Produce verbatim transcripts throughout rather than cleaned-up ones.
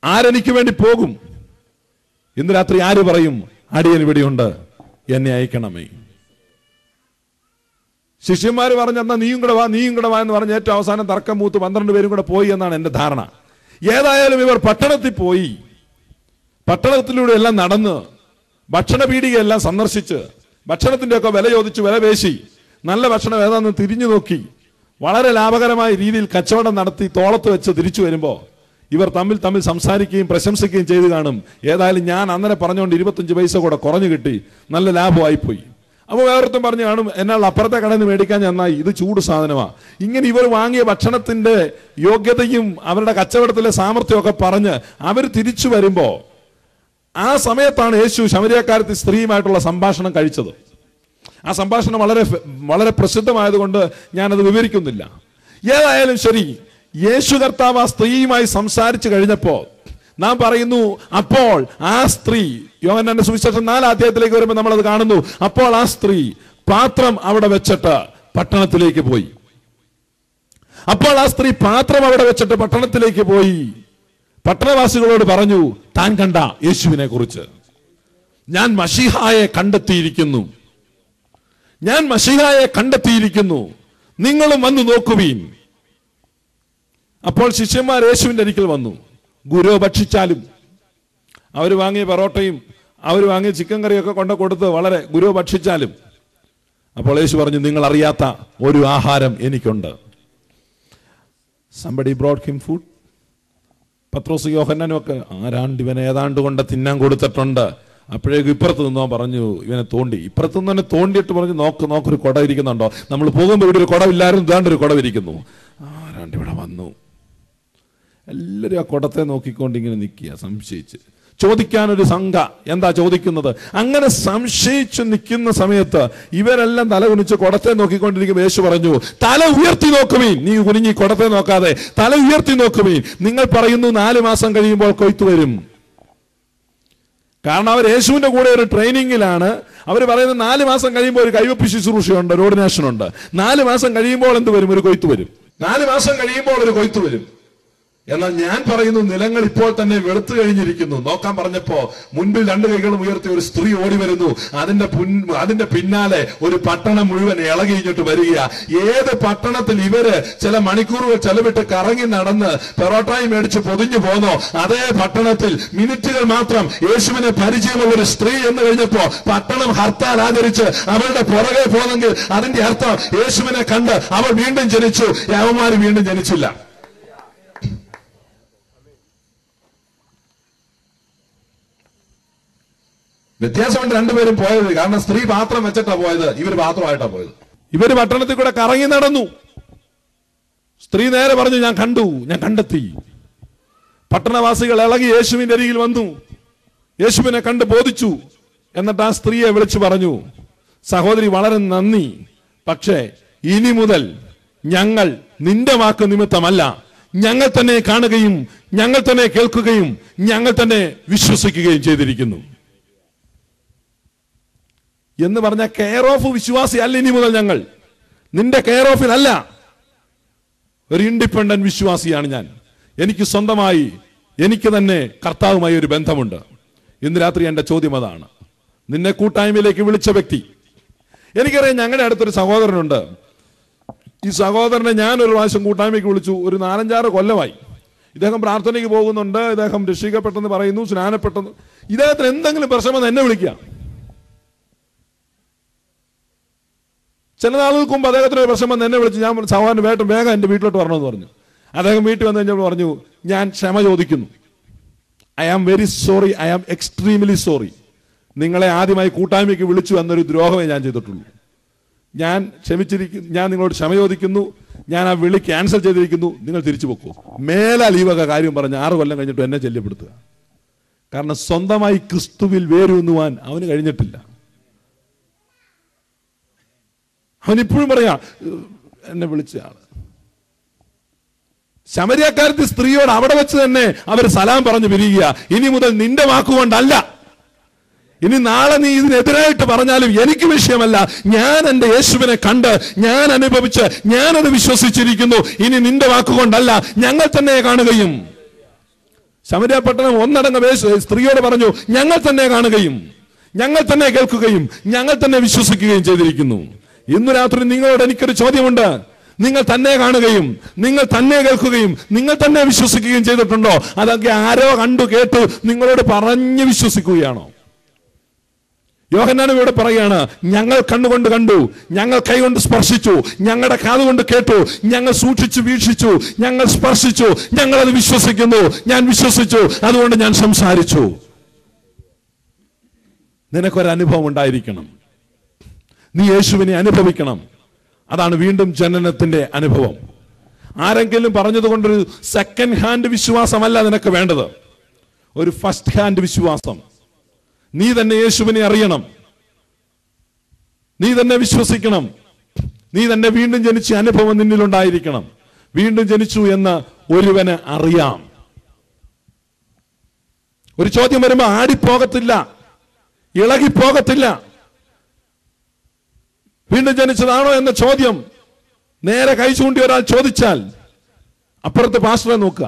ആരെനിക്ക് വേണ്ടി പോകും? ഇന്ന് രാത്രി ആര് പറയും അടിയൻ ഇവിടെയുണ്ട്, എന്നെ അയക്കണമേ? ശിഷ്യന്മാർ പറഞ്ഞെന്നാ നീയും കൂടെ വാ നീയും കൂടെ വാ എന്ന് പറഞ്ഞ് ഏറ്റവും അവസാനം തർക്കം മൂത്ത് പന്ത്രണ്ട് പേരും കൂടെ പോയി എന്നാണ് എന്റെ ധാരണ. ഏതായാലും ഇവർ പട്ടണത്തിൽ പോയി. പട്ടണത്തിലൂടെ എല്ലാം നടന്ന് ഭക്ഷണപീഠികയെല്ലാം സന്ദർശിച്ച് ഭക്ഷണത്തിന്റെ ഒക്കെ വില ചോദിച്ച് വില പേശി നല്ല ഭക്ഷണം ഏതാണെന്ന് തിരിഞ്ഞു നോക്കി വളരെ ലാഭകരമായ രീതിയിൽ കച്ചവടം നടത്തി തോളത്ത് വെച്ച് തിരിച്ചു വരുമ്പോൾ ഇവർ തമ്മിൽ തമ്മിൽ സംസാരിക്കുകയും പ്രശംസിക്കുകയും ചെയ്തു കാണും. ഏതായാലും ഞാൻ അന്നേരം പറഞ്ഞുകൊണ്ട് ഇരുപത്തഞ്ച് പൈസ കൂടെ കുറഞ്ഞു കിട്ടി, നല്ല ലാഭമായിപ്പോയി. അപ്പോൾ വേറൊരുത്തം പറഞ്ഞു കാണും, എന്നാൽ അപ്പുറത്തെ കടയിൽ നിന്ന് മേടിക്കാൻ നന്നായി, ഇത് ചൂട് സാധനമാണ്. ഇങ്ങനെ ഇവർ വാങ്ങിയ ഭക്ഷണത്തിന്റെ യോഗ്യതയും അവരുടെ കച്ചവടത്തിലെ സാമർത്ഥ്യമൊക്കെ പറഞ്ഞ് അവർ തിരിച്ചു വരുമ്പോ ആ സമയത്താണ് യേശു ശമരിയക്കാരത്തി സ്ത്രീയുമായിട്ടുള്ള സംഭാഷണം കഴിച്ചത്. ആ സംഭാഷണം വളരെ വളരെ പ്രസിദ്ധമായതുകൊണ്ട് ഞാനത് വിവരിക്കുന്നില്ല. ഏതായാലും ശരി, യേശു കർത്താവ് ആ സ്ത്രീയുമായി സംസാരിച്ചു കഴിഞ്ഞപ്പോ നാം പറയുന്നു, അപ്പോൾ ആ സ്ത്രീ, യോഹന്നാന്റെ സുവിശേഷം നാലാം അധ്യായത്തിലേക്ക് വരുമ്പോൾ നമ്മൾ അത് കാണുന്നു. അപ്പോൾ ആ സ്ത്രീ പാത്രം അവിടെ വെച്ചിട്ട് പട്ടണത്തിലേക്ക് പോയി. അപ്പോൾ ആ സ്ത്രീ പാത്രം അവിടെ വെച്ചിട്ട് പട്ടണത്തിലേക്ക് പോയി പട്ടണവാസികളോട് പറഞ്ഞു താൻ കണ്ട യേശുവിനെ കുറിച്ച്. ഞാൻ മശീഹായെ കണ്ടെത്തിയിരിക്കുന്നു, ഞാൻ മശീഹായെ കണ്ടെത്തിയിരിക്കുന്നു, നിങ്ങളും വന്നു നോക്കുവീൻ. അപ്പോൾ ശിഷ്യന്മാർ യേശുവിന്റെ അരികിൽ വന്നു. ഗുരു ഭക്ഷിച്ചാലും അവർ വാങ്ങിയ പൊറോട്ടയും അവർ വാങ്ങിയ ചിക്കൻ കറിയൊക്കെ കൊണ്ട് കൊടുത്ത് വളരെ ഗുരു ഭക്ഷിച്ചാലും. അപ്പോൾ യേശു പറഞ്ഞു, നിങ്ങൾ അറിയാത്ത ഒരു ആഹാരം എനിക്കുണ്ട്. somebody brought him food. പത്രോസ് യോഹന്നാനും ഒക്കെ ആരാണ്ട് ഇവനെ ഏതാണ്ട് കൊണ്ട് തിന്നാൻ കൊടുത്തിട്ടുണ്ട്. അപ്പോഴേക്കും ഇപ്പുറത്ത് നിന്നോ പറഞ്ഞു, ഇവനെ തോണ്ടി. ഇപ്പുറത്ത് നിന്ന് തന്നെ തോണ്ടിയിട്ട് പറഞ്ഞു, നോക്ക് നോക്കൊരു കുട ഇരിക്കുന്നുണ്ടോ? നമ്മൾ പോകുമ്പോൾ ഇവിടെ ഒരു കുടവില്ലായിരുന്നു, ഇതാണ്ട് ഒരു കുടവിരിക്കുന്നു. ആരാണ്ട് ഇവിടെ വന്നു. എല്ലാവരും ആ കുടത്തെ നോക്കിക്കൊണ്ട് ഇങ്ങനെ നിൽക്കുക സംശയിച്ച്. ചോദിക്കാനൊരു സംഘ എന്താ ചോദിക്കുന്നത്? അങ്ങനെ സംശയിച്ചു നിൽക്കുന്ന സമയത്ത് ഇവരെല്ലാം തല കുനിച്ച് കുടത്തെ നോക്കിക്കൊണ്ടിരിക്കുമ്പോൾ യേശു പറഞ്ഞു, തല ഉയർത്തി നോക്കുവീൻ. നീ കുനിഞ്ഞി കുടത്തെ നോക്കാതെ തല ഉയർത്തി നോക്കുവീൻ. നിങ്ങൾ പറയുന്നു നാല് മാസം കഴിയുമ്പോൾ കൊയ്ത്തു വരും. കാരണം അവർ യേശുവിന്റെ കൂടെ ഒരു ട്രെയിനിങ്ങിലാണ്. അവർ പറയുന്നത് നാല് മാസം കഴിയുമ്പോൾ ഒരു കൈവപ്പ് ശുശ്രൂഷയുണ്ട്, ഒരു ഓർഡിനേഷൻ ഉണ്ട്. നാല് മാസം കഴിയുമ്പോൾ എന്ത് വരും? ഒരു കൊയ്ത്തു വരും. നാല് മാസം കഴിയുമ്പോൾ ഒരു കൊയ്ത്തു വരും. എന്നാൽ ഞാൻ പറയുന്നു, നിലങ്ങൾ ഇപ്പോൾ തന്നെ വെളുത്തു കഴിഞ്ഞിരിക്കുന്നു. നോക്കാൻ പറഞ്ഞപ്പോ മുൻപിൽ രണ്ട് കൈകളും ഉയർത്തി ഒരു സ്ത്രീ ഓടി വരുന്നു. അതിന്റെ അതിന്റെ പിന്നാലെ ഒരു പട്ടണം മുഴുവൻ ഇളകിഞ്ഞിട്ട് വരിക. ഏത് പട്ടണത്തിൽ ഇവര് ചില മണിക്കൂറുകൾ ചെലവിട്ട് കറങ്ങി നടന്ന് പെറോട്ടായി മേടിച്ച് പൊതിഞ്ഞു പോന്നോ, അതേ പട്ടണത്തിൽ മിനിറ്റുകൾ മാത്രം യേശുവിനെ പരിചയമുള്ള ഒരു സ്ത്രീ എന്ന് കഴിഞ്ഞപ്പോ പട്ടണം ഹർത്താൽ ആചരിച്ച് അവരുടെ പുറകെ പോന്നെങ്കിൽ അതിന്റെ അർത്ഥം യേശുവിനെ കണ്ട് അവൾ വീണ്ടും ജനിച്ചു, യവന്മാര് വീണ്ടും ജനിച്ചില്ല. വ്യത്യാസമുണ്ട് രണ്ടുപേരും പോയത്. കാരണം സ്ത്രീ പാത്രം വെച്ചിട്ടാ പോയത്, ഇവര് പാത്രമായിട്ടാ പോയത്. ഇവര് പട്ടണത്തിൽ കൂടെ കറങ്ങി നടന്നു. സ്ത്രീ നേരെ പറഞ്ഞു, ഞാൻ കണ്ടു, ഞാൻ കണ്ടെത്തി. പട്ടണവാസികൾ ഇളകി യേശുവിന്റെ അരികിൽ വന്നു, യേശുവിനെ കണ്ട് ബോധിച്ചു. എന്നിട്ട് ആ സ്ത്രീയെ വിളിച്ചു പറഞ്ഞു, സഹോദരി വളരെ നന്ദി, പക്ഷേ ഇനി മുതൽ ഞങ്ങൾ നിന്റെ വാക്ക് നിമിത്തമല്ല, ഞങ്ങൾ തന്നെ കാണുകയും ഞങ്ങൾ തന്നെ കേൾക്കുകയും ഞങ്ങൾ തന്നെ വിശ്വസിക്കുകയും ചെയ്തിരിക്കുന്നു എന്ന് പറഞ്ഞ കെയർ ഓഫ് വിശ്വാസി അല്ല. ഇനി മുതൽ ഞങ്ങൾ നിന്റെ കെയർ ഓഫിലല്ല, ഒരു ഇൻഡിപെൻഡന്റ് വിശ്വാസിയാണ് ഞാൻ. എനിക്ക് സ്വന്തമായി എനിക്ക് തന്നെ കർത്താവുമായി ഒരു ബന്ധമുണ്ട്. ഇന്ന് രാത്രി എന്റെ ചോദ്യം അതാണ്. നിന്നെ കൂട്ടായ്മയിലേക്ക് വിളിച്ച വ്യക്തി, എനിക്കറിയാം ഞങ്ങളുടെ അടുത്തൊരു സഹോദരനുണ്ട്. ഈ സഹോദരനെ ഞാൻ ഒരു പ്രാവശ്യം കൂട്ടായ്മയ്ക്ക് വിളിച്ചു. ഒരു നാലഞ്ചാറ് കൊല്ലമായി ഇദ്ദേഹം പ്രാർത്ഥനയ്ക്ക് പോകുന്നുണ്ട്, ഇദ്ദേഹം രക്ഷിക്കപ്പെട്ടെന്ന് പറയുന്നു, സ്നാനപ്പെട്ടെന്ന്. ഇദ്ദേഹത്തിന് എന്തെങ്കിലും പ്രശ്നം എന്നെ വിളിക്കാം. ചില നാളുകൾക്ക് മുമ്പ് അദ്ദേഹത്തിന് ഒരു പ്രശ്നം വന്ന് എന്നെ വിളിച്ചു. ഞാൻ സഹോദരൻ വേട്ടം വേഗം എൻ്റെ വീട്ടിലോട്ട് വരണമെന്ന് പറഞ്ഞു. അദ്ദേഹം വീട്ടിൽ വന്നു കഴിഞ്ഞപ്പോൾ പറഞ്ഞു, ഞാൻ ക്ഷമ ചോദിക്കുന്നു. I am very sorry, I am extremely sorry. നിങ്ങളെ ആദ്യമായി കൂട്ടായ്മയ്ക്ക് വിളിച്ചു എന്നൊരു ദ്രോഹമേ ഞാൻ ചെയ്തിട്ടുള്ളൂ. ഞാൻ ക്ഷമിച്ചിരിക്കുന്നു, ഞാൻ നിങ്ങളോട് ക്ഷമ ചോദിക്കുന്നു. ഞാൻ ആ വിളി ക്യാൻസൽ ചെയ്തിരിക്കുന്നു. നിങ്ങൾ തിരിച്ചു വെക്കൂ. മേലാൽ ഈ വക കാര്യം പറഞ്ഞ് ആറ് കൊല്ലം കഴിഞ്ഞിട്ട് എന്നെ ശല്യപ്പെടുത്തുക. കാരണം സ്വന്തമായി ക്രിസ്തുവിൽ വേരൂന്നുവാൻ അവന് കഴിഞ്ഞിട്ടില്ല. അവനിപ്പോഴും പറയാ എന്നെ വിളിച്ച ആള്. ശമരിയക്കാരത്തി സ്ത്രീയോട് അവിടെ വെച്ച് തന്നെ അവർ സലാം പറഞ്ഞു പിരിയുക. ഇനി മുതൽ നിന്റെ വാക്കുകൊണ്ടല്ല, ഇനി നാളെ നീ ഇതിനെതിരായിട്ട് പറഞ്ഞാലും എനിക്ക് വിഷയമല്ല. ഞാൻ എന്റെ യേശുവിനെ കണ്ട് ഞാൻ അനുഭവിച്ച് ഞാനത് വിശ്വസിച്ചിരിക്കുന്നു. ഇനി നിന്റെ വാക്കുകൊണ്ടല്ല, ഞങ്ങൾ തന്നെ കാണുകയും ശമര്യ പട്ടണം ഒന്നടങ്കം സ്ത്രീയോട് പറഞ്ഞു, ഞങ്ങൾ തന്നെ കാണുകയും ഞങ്ങൾ തന്നെ കേൾക്കുകയും ഞങ്ങൾ തന്നെ വിശ്വസിക്കുകയും ചെയ്തിരിക്കുന്നു. ഇന്ന് രാത്രി നിങ്ങളോട് എനിക്കൊരു ചോദ്യമുണ്ട്. നിങ്ങൾ തന്നെ കാണുകയും നിങ്ങൾ തന്നെ കേൾക്കുകയും നിങ്ങൾ തന്നെ വിശ്വസിക്കുകയും ചെയ്തിട്ടുണ്ടോ? അതൊക്കെ ആരോ കണ്ടു കേട്ടു നിങ്ങളോട് പറഞ്ഞ് വിശ്വസിക്കുകയാണോ? യോഹന്നാനും ഇവിടെ പറയുകയാണ്, ഞങ്ങൾ കണ്ണുകൊണ്ട് കണ്ടു, ഞങ്ങൾ കൈകൊണ്ട് സ്പർശിച്ചു, ഞങ്ങളുടെ കാതുകൊണ്ട് കേട്ടു, ഞങ്ങൾ സൂക്ഷിച്ചു വീക്ഷിച്ചു, ഞങ്ങൾ സ്പർശിച്ചു, ഞങ്ങൾ അത് വിശ്വസിക്കുന്നു. ഞാൻ വിശ്വസിച്ചു, അതുകൊണ്ട് ഞാൻ സംസാരിച്ചു. നിനക്കൊരനുഭവം ഉണ്ടായിരിക്കണം. നീ യേശുവിനെ അനുഭവിക്കണം. അതാണ് വീണ്ടും ജനനത്തിന്റെ അനുഭവം. ആരെങ്കിലും പറഞ്ഞതുകൊണ്ടൊരു സെക്കൻഡ് ഹാൻഡ് വിശ്വാസമല്ല നിനക്ക് വേണ്ടത്, ഒരു ഫസ്റ്റ് ഹാൻഡ് വിശ്വാസം. നീ തന്നെ യേശുവിനെ അറിയണം, നീ തന്നെ വിശ്വസിക്കണം, നീ തന്നെ വീണ്ടും ജനിച്ച അനുഭവം നിന്നിലുണ്ടായിരിക്കണം. വീണ്ടും ജനിച്ചു എന്ന് ഒരുവന് അറിയാം. ഒരു ചോദ്യം വരുമ്പോ ആടിപ്പോകത്തില്ല, ഇളകിപ്പോകത്തില്ല. വീണ്ടും ജനിച്ചതാണോ എന്ന ചോദ്യം നേരെ കൈ ചൂണ്ടി ഒരാൾ ചോദിച്ചാൽ അപ്പുറത്ത് പാസ്റ്ററെ നോക്കുക.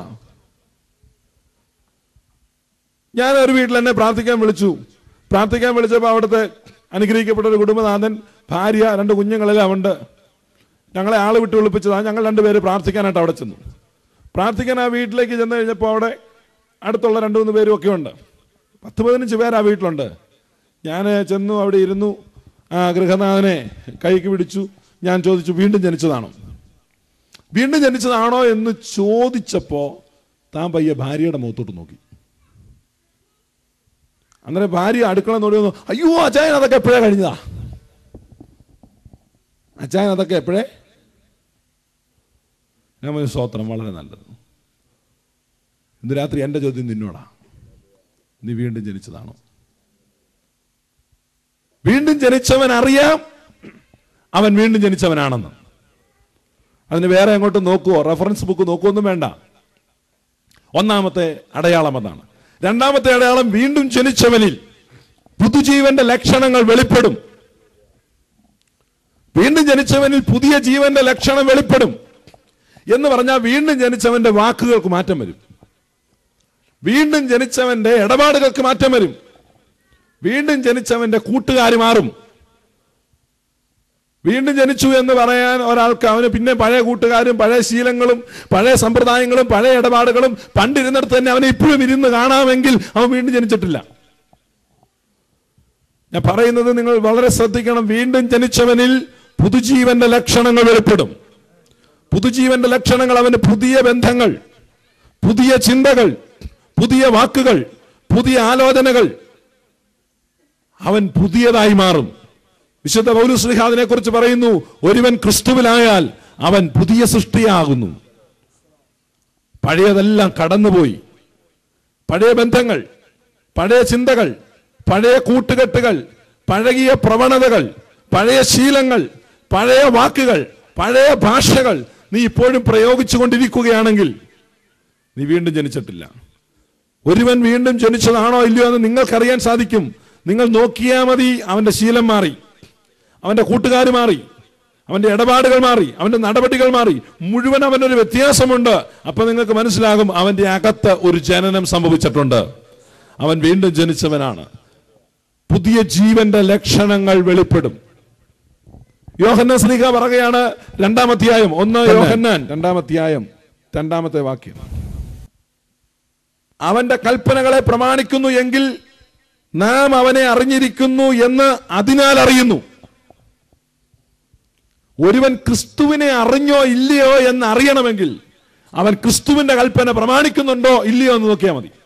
ഞാൻ ഒരു വീട്ടിൽ എന്നെ പ്രാർത്ഥിക്കാൻ വിളിച്ചു. പ്രാർത്ഥിക്കാൻ വിളിച്ചപ്പോൾ അവിടുത്തെ അനുഗ്രഹിക്കപ്പെട്ട ഒരു കുടുംബനാഥൻ, ഭാര്യ, രണ്ട് കുഞ്ഞുങ്ങളെല്ലാം ഉണ്ട്. ഞങ്ങളെ ആള് വിട്ട് വിളിപ്പിച്ചതാണ്. ഞങ്ങൾ രണ്ടുപേര് പ്രാർത്ഥിക്കാനായിട്ട് അവിടെ ചെന്നു. പ്രാർത്ഥിക്കാൻ ആ വീട്ടിലേക്ക് ചെന്ന് കഴിഞ്ഞപ്പോൾ അവിടെ അടുത്തുള്ള രണ്ടു മൂന്ന് പേരും ഒക്കെ ഉണ്ട്. പത്ത് പതിനഞ്ച് പേര് ആ വീട്ടിലുണ്ട്. ഞാൻ ചെന്നു, അവിടെ ഇരുന്നു. ആ ഗൃഹനാഥനെ കൈക്ക് പിടിച്ചു. ഞാൻ ചോദിച്ചു, വീണ്ടും ജനിച്ചതാണോ? വീണ്ടും ജനിച്ചതാണോ എന്ന് ചോദിച്ചപ്പോ താൻ പയ്യെ ഭാര്യയുടെ മുഖത്തോട്ട് നോക്കി. അന്നേരം ഭാര്യ അടുക്കള നോടി വന്നു, അയ്യോ അച്ചായൻ അതൊക്കെ എപ്പോഴേ കഴിഞ്ഞതാ, അച്ചായൻ അതൊക്കെ എപ്പോഴേ. ഞാൻ സ്തോത്രം, വളരെ നല്ലത്. ഇന്ന് രാത്രി എൻ്റെ ചോദ്യം നിന്നോടാ, നീ വീണ്ടും ജനിച്ചതാണോ? വീണ്ടും ജനിച്ചവൻ അറിയാം അവൻ വീണ്ടും ജനിച്ചവനാണെന്ന്. അതിന് വേറെ അങ്ങോട്ട് നോക്കുവോ, റെഫറൻസ് ബുക്ക് നോക്കുവൊന്നും വേണ്ട. ഒന്നാമത്തെ അടയാളം അതാണ്. രണ്ടാമത്തെ അടയാളം, വീണ്ടും ജനിച്ചവനിൽ പുതുജീവന്റെ ലക്ഷണങ്ങൾ വെളിപ്പെടും. വീണ്ടും ജനിച്ചവനിൽ പുതിയ ജീവന്റെ ലക്ഷണം വെളിപ്പെടും എന്ന് പറഞ്ഞാൽ വീണ്ടും ജനിച്ചവന്റെ വാക്കുകൾക്ക് മാറ്റം വരും, വീണ്ടും ജനിച്ചവന്റെ ഇടപാടുകൾക്ക് മാറ്റം വരും, വീണ്ടും ജനിച്ചവന്റെ കൂട്ടുകാർ മാറും. വീണ്ടും ജനിച്ചു എന്ന് പറയാൻ ഒരാൾക്ക് അവന് പിന്നെ പഴയ കൂട്ടുകാരും പഴയ ശീലങ്ങളും പഴയ സമ്പ്രദായങ്ങളും പഴയ ഇടപാടുകളും പണ്ടിരുന്നിടത്ത് തന്നെ അവനെ ഇപ്പോഴും ഇരുന്ന് കാണാമെങ്കിൽ അവൻ വീണ്ടും ജനിച്ചിട്ടില്ല. ഞാൻ പറയുന്നത് നിങ്ങൾ വളരെ ശ്രദ്ധിക്കണം. വീണ്ടും ജനിച്ചവനിൽ പുതുജീവന്റെ ലക്ഷണങ്ങൾ വെളിപ്പെടും. പുതുജീവന്റെ ലക്ഷണങ്ങൾ അവന് പുതിയ ബന്ധങ്ങൾ, പുതിയ ചിന്തകൾ, പുതിയ വാക്കുകൾ, പുതിയ ആലോചനകൾ, അവൻ പുതിയതായി മാറും. വിശുദ്ധ പൗലോസ് ശ്ലീഹ അതിനെ കുറിച്ച് പറയുന്നു, ഒരുവൻ ക്രിസ്തുവിലായാൽ അവൻ പുതിയ സൃഷ്ടിയാകുന്നു. പഴയതെല്ലാം കടന്നുപോയി. പഴയ ബന്ധങ്ങൾ, പഴയ ചിന്തകൾ, പഴയ കൂട്ടുകെട്ടുകൾ, പഴകിയ പ്രവണതകൾ, പഴയ ശീലങ്ങൾ, പഴയ വാക്കുകൾ, പഴയ ഭാഷകൾ നീ ഇപ്പോഴും പ്രയോഗിച്ചു കൊണ്ടിരിക്കുകയാണെങ്കിൽ നീ വീണ്ടും ജനിച്ചിട്ടില്ല. ഒരുവൻ വീണ്ടും ജനിച്ചതാണോ ഇല്ലയോ എന്ന് നിങ്ങൾക്കറിയാൻ സാധിക്കും. നിങ്ങൾ നോക്കിയാൽ മതി. അവന്റെ ശീലം മാറി, അവന്റെ കൂട്ടുകാർ മാറി, അവന്റെ ഇടപാടുകൾ മാറി, അവന്റെ നടപടികൾ മാറി, മുഴുവൻ അവനൊരു വ്യത്യാസമുണ്ട്. അപ്പൊ നിങ്ങൾക്ക് മനസ്സിലാകും അവന്റെ അകത്ത് ഒരു ജനനം സംഭവിച്ചിട്ടുണ്ട്. അവൻ വീണ്ടും ജനിച്ചവനാണ്. പുതിയ ജീവന്റെ ലക്ഷണങ്ങൾ വെളിപ്പെടും. യോഹന്നാൻ ശ്ലീഹ പറയുകയാണ്, രണ്ടാമധ്യായം ഒന്ന് യോഹന്നാൻ രണ്ടാമധ്യായം രണ്ടാമത്തെ വാക്യം, അവന്റെ കൽപ്പനകളെ പ്രമാണിക്കുന്നു എങ്കിൽ നാം അവനെ അറിഞ്ഞിരിക്കുന്നു എന്ന് അതിനാൽ അറിയുന്നു. ഒരുവൻ ക്രിസ്തുവിനെ അറിഞ്ഞോ ഇല്ലയോ എന്ന് അറിയണമെങ്കിൽ അവൻ ക്രിസ്തുവിന്റെ കൽപ്പന പ്രമാണിക്കുന്നുണ്ടോ ഇല്ലയോ എന്ന് നോക്കിയാൽ മതി.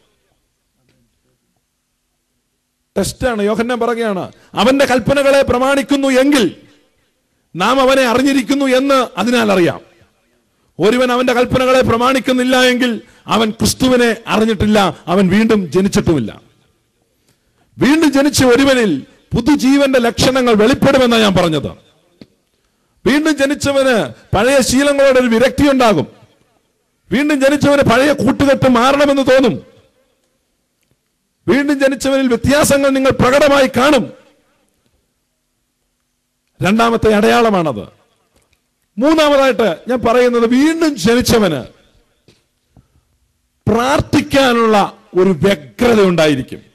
ടെസ്റ്റാണ്. യോഹന്നാൻ പറയുകയാണ്, അവന്റെ കൽപ്പനകളെ പ്രമാണിക്കുന്നു എങ്കിൽ നാം അവനെ അറിഞ്ഞിരിക്കുന്നു എന്ന് അതിനാൽ അറിയാം. ഒരുവൻ അവന്റെ കൽപ്പനകളെ പ്രമാണിക്കുന്നില്ല എങ്കിൽ അവൻ ക്രിസ്തുവിനെ അറിഞ്ഞിട്ടില്ല, അവൻ വീണ്ടും ജനിച്ചിട്ടുമില്ല. വീണ്ടും ജനിച്ച ഒരുവനിൽ പുതുജീവന്റെ ലക്ഷണങ്ങൾ വെളിപ്പെടുമെന്നാണ് ഞാൻ പറഞ്ഞത്. വീണ്ടും ജനിച്ചവന് പഴയ ശീലങ്ങളോട് ഒരു വിരക്തി ഉണ്ടാകും. വീണ്ടും ജനിച്ചവന് പഴയ കൂട്ടുകെട്ട് മാറണമെന്ന് തോന്നും. വീണ്ടും ജനിച്ചവനിൽ വ്യത്യാസങ്ങൾ നിങ്ങൾ പ്രകടമായി കാണും. രണ്ടാമത്തെ അടയാളമാണത്. മൂന്നാമതായിട്ട് ഞാൻ പറയുന്നത്, വീണ്ടും ജനിച്ചവന് പ്രാർത്ഥിക്കാനുള്ള ഒരു വ്യഗ്രത ഉണ്ടായിരിക്കും.